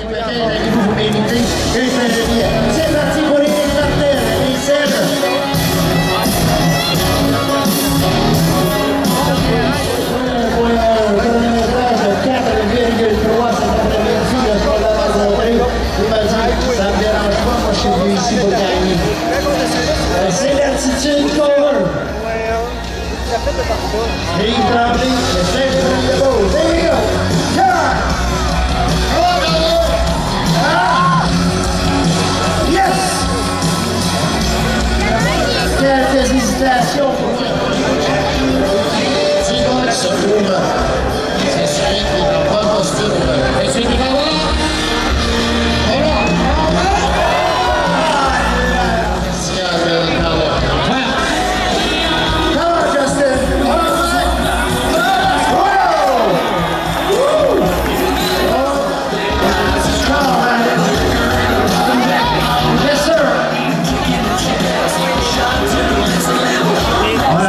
vous méritez une saint-Geneviève. C'est parti pour les partenaires, les scènes. Pour un chronométrage de 4,3 c'est pour la rencontrer. Il m'a dit, ça me dérange pas, moi je suis venu ici pour gagner. C'est l'attitude qu'on Steve Trombley, the second of the boat. There you go. Yeah. Yes. Quelques hésitations pour Simon se trouve. C'est celui qui est en bonne posture. Et celui qui va voir.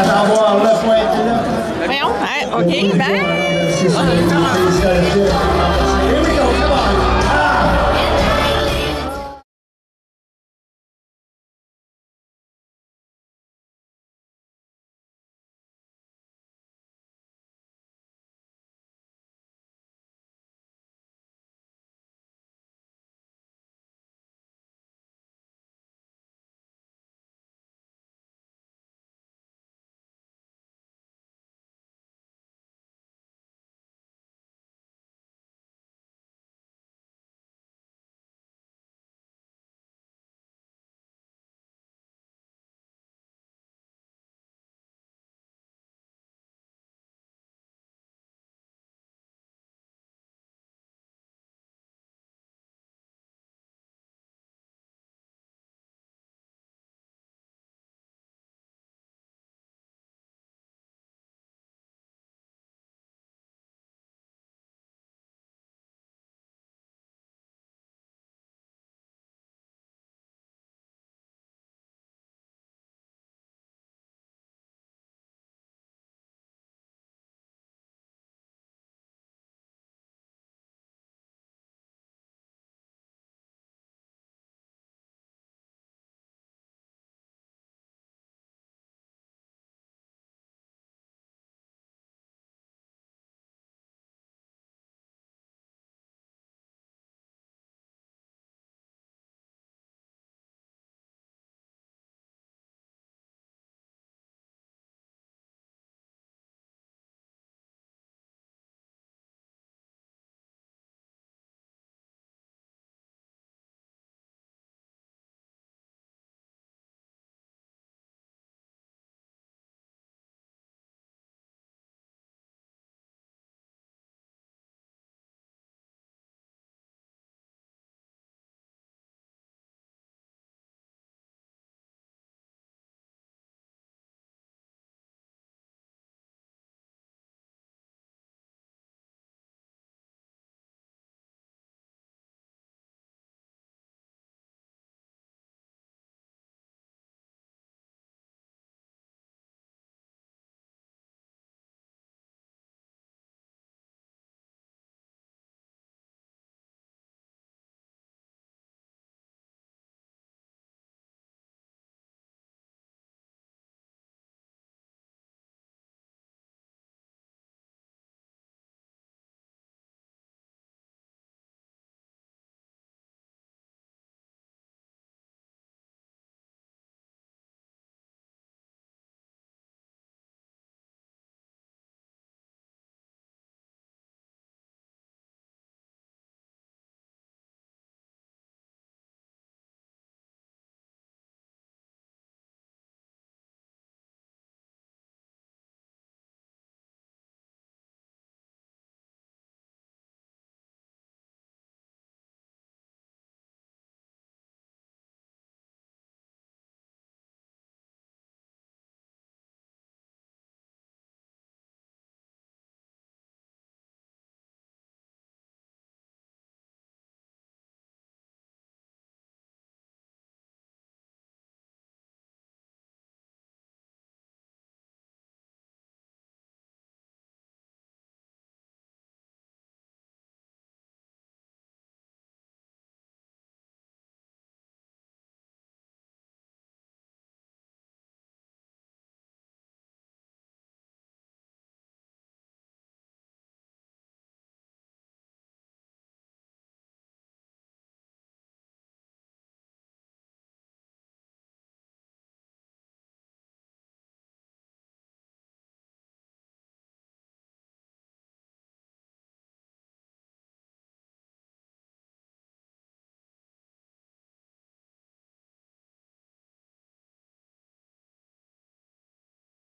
OK, ben.